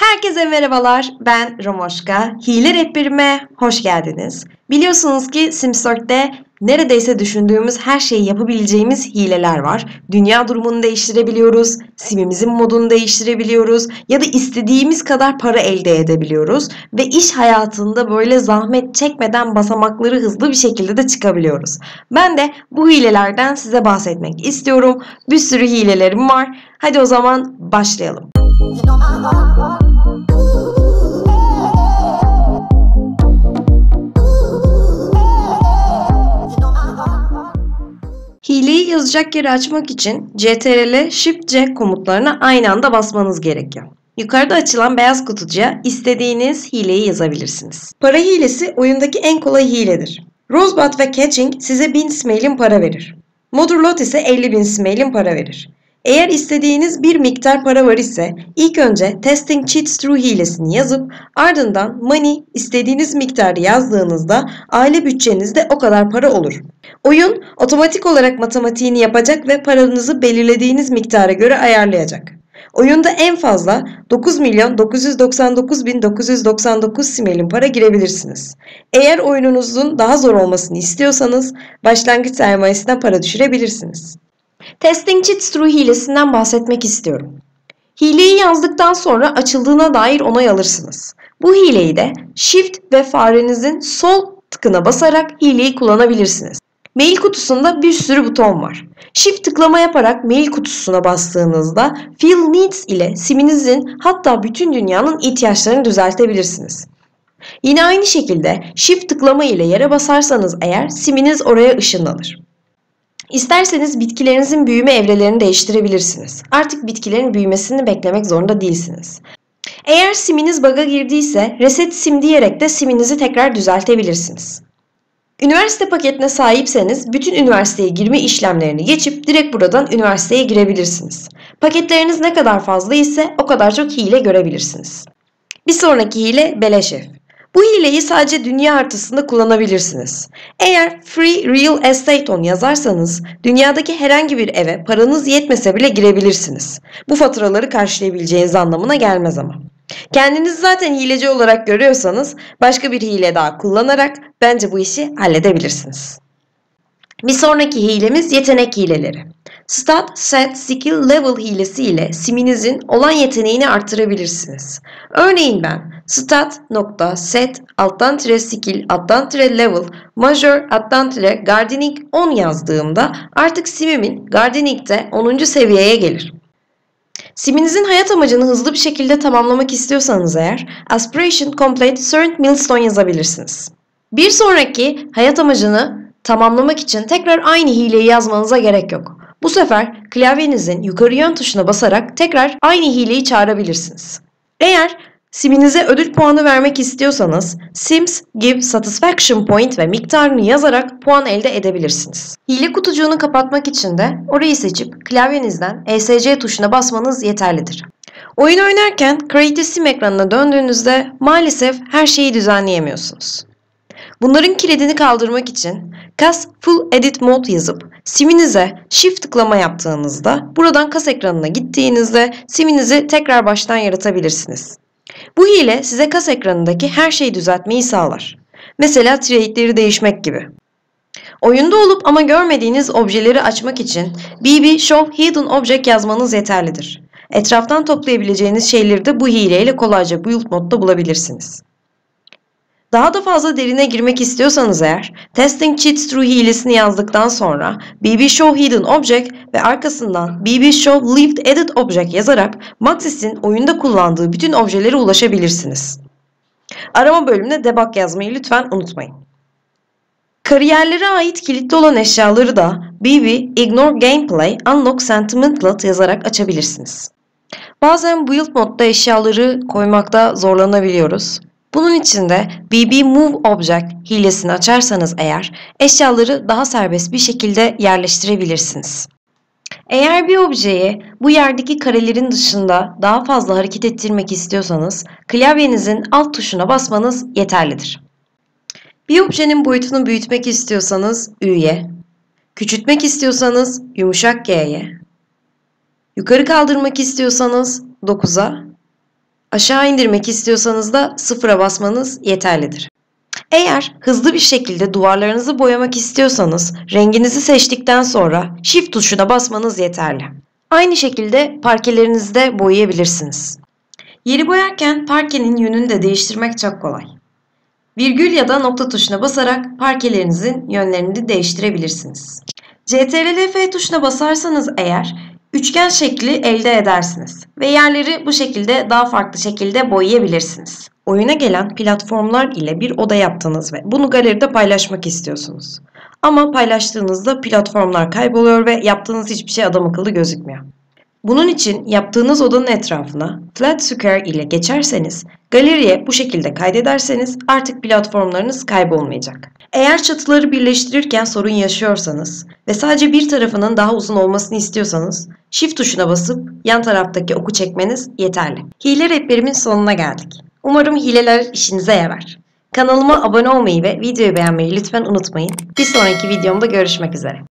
Herkese merhabalar, ben Romoşka. Hile rehberime hoş geldiniz. Biliyorsunuz ki Sims 4'te neredeyse düşündüğümüz her şeyi yapabileceğimiz hileler var. Dünya durumunu değiştirebiliyoruz, simimizin modunu değiştirebiliyoruz ya da istediğimiz kadar para elde edebiliyoruz. Ve iş hayatında böyle zahmet çekmeden basamakları hızlı bir şekilde de çıkabiliyoruz. Ben de bu hilelerden size bahsetmek istiyorum. Bir sürü hilelerim var. Hadi o zaman başlayalım. Hileyi yazacak yeri açmak için CTRL Shift C komutlarına aynı anda basmanız gerekiyor. Yukarıda açılan beyaz kutucuğa istediğiniz hileyi yazabilirsiniz. Para hilesi oyundaki en kolay hiledir. Rosebud ve Catching size 1000 smail'in para verir. Modurlot ise 50.000 smail'in para verir. Eğer istediğiniz bir miktar para var ise ilk önce Testing Cheats Through hilesini yazıp ardından Money istediğiniz miktarı yazdığınızda aile bütçenizde o kadar para olur. Oyun otomatik olarak matematiğini yapacak ve paranızı belirlediğiniz miktara göre ayarlayacak. Oyunda en fazla 9.999.999 smail'in para girebilirsiniz. Eğer oyununuzun daha zor olmasını istiyorsanız başlangıç sermayesine para düşürebilirsiniz. Testing Cheats Through hilesinden bahsetmek istiyorum. Hileyi yazdıktan sonra açıldığına dair onay alırsınız. Bu hileyi de Shift ve farenizin sol tıkına basarak hileyi kullanabilirsiniz. Mail kutusunda bir sürü buton var. Shift tıklama yaparak mail kutusuna bastığınızda Fill Needs ile siminizin hatta bütün dünyanın ihtiyaçlarını düzeltebilirsiniz. Yine aynı şekilde Shift tıklama ile yere basarsanız eğer siminiz oraya ışınlanır. İsterseniz bitkilerinizin büyüme evrelerini değiştirebilirsiniz. Artık bitkilerin büyümesini beklemek zorunda değilsiniz. Eğer siminiz bug'a girdiyse Reset Sim diyerek de siminizi tekrar düzeltebilirsiniz. Üniversite paketine sahipseniz bütün üniversiteye girme işlemlerini geçip direkt buradan üniversiteye girebilirsiniz. Paketleriniz ne kadar fazla ise o kadar çok hile görebilirsiniz. Bir sonraki hile Beleş Ev. Bu hileyi sadece dünya haritasında kullanabilirsiniz. Eğer Free Real Estate On yazarsanız dünyadaki herhangi bir eve paranız yetmese bile girebilirsiniz. Bu faturaları karşılayabileceğiniz anlamına gelmez ama. Kendinizi zaten hileci olarak görüyorsanız başka bir hile daha kullanarak bence bu işi halledebilirsiniz. Bir sonraki hilemiz yetenek hileleri. Stat, Set, Skill, Level hilesi ile siminizin olan yeteneğini artırabilirsiniz. Örneğin ben stat.set skill level major gardening 10 yazdığımda artık simimin gardening'de 10. seviyeye gelir. Siminizin hayat amacını hızlı bir şekilde tamamlamak istiyorsanız eğer Aspiration Complete Certain Milestone yazabilirsiniz. Bir sonraki hayat amacını tamamlamak için tekrar aynı hileyi yazmanıza gerek yok. Bu sefer klavyenizin yukarı yön tuşuna basarak tekrar aynı hileyi çağırabilirsiniz. Eğer siminize ödül puanı vermek istiyorsanız Sims Give Satisfaction Point ve miktarını yazarak puan elde edebilirsiniz. Hile kutucuğunu kapatmak için de orayı seçip klavyenizden ESC tuşuna basmanız yeterlidir. Oyun oynarken Create a Sim ekranına döndüğünüzde maalesef her şeyi düzenleyemiyorsunuz. Bunların kilidini kaldırmak için Kas Full Edit Mode yazıp siminize Shift tıklama yaptığınızda buradan kas ekranına gittiğinizde siminizi tekrar baştan yaratabilirsiniz. Bu hile size kas ekranındaki her şeyi düzeltmeyi sağlar. Mesela trade'leri değişmek gibi. Oyunda olup ama görmediğiniz objeleri açmak için BB Show Hidden Object yazmanız yeterlidir. Etraftan toplayabileceğiniz şeyleri de bu hileyle kolayca Build modda bulabilirsiniz. Daha da fazla derine girmek istiyorsanız eğer Testing Cheats Through hilesini yazdıktan sonra BB Show Hidden Object ve arkasından BB Show Lived Edit Object yazarak Maxis'in oyunda kullandığı bütün objelere ulaşabilirsiniz. Arama bölümüne debug yazmayı lütfen unutmayın. Kariyerlere ait kilitli olan eşyaları da BB Ignore Gameplay Unlock Sentimental yazarak açabilirsiniz. Bazen Build modda eşyaları koymakta zorlanabiliyoruz. Bunun için de BB Move Object hilesini açarsanız eğer eşyaları daha serbest bir şekilde yerleştirebilirsiniz. Eğer bir objeyi bu yerdeki karelerin dışında daha fazla hareket ettirmek istiyorsanız klavyenizin alt tuşuna basmanız yeterlidir. Bir objenin boyutunu büyütmek istiyorsanız Ü'ye, küçültmek istiyorsanız yumuşak G'ye, yukarı kaldırmak istiyorsanız 9'a, Aşağı indirmek istiyorsanız da sıfıra basmanız yeterlidir. Eğer hızlı bir şekilde duvarlarınızı boyamak istiyorsanız renginizi seçtikten sonra Shift tuşuna basmanız yeterli. Aynı şekilde parkelerinizi de boyayabilirsiniz. Yeri boyarken parkenin yönünü de değiştirmek çok kolay. Virgül ya da nokta tuşuna basarak parkelerinizin yönlerini değiştirebilirsiniz. CTRL-F tuşuna basarsanız eğer üçgen şekli elde edersiniz ve yerleri bu şekilde daha farklı şekilde boyayabilirsiniz. Oyuna gelen platformlar ile bir oda yaptınız ve bunu galeride paylaşmak istiyorsunuz. Ama paylaştığınızda platformlar kayboluyor ve yaptığınız hiçbir şey adam akıllı gözükmüyor. Bunun için yaptığınız odanın etrafına Flat Square ile geçerseniz, galeriye bu şekilde kaydederseniz artık platformlarınız kaybolmayacak. Eğer çatıları birleştirirken sorun yaşıyorsanız ve sadece bir tarafının daha uzun olmasını istiyorsanız Shift tuşuna basıp yan taraftaki oku çekmeniz yeterli. Hile rehberimin sonuna geldik. Umarım hileler işinize yarar. Kanalıma abone olmayı ve videoyu beğenmeyi lütfen unutmayın. Bir sonraki videomda görüşmek üzere.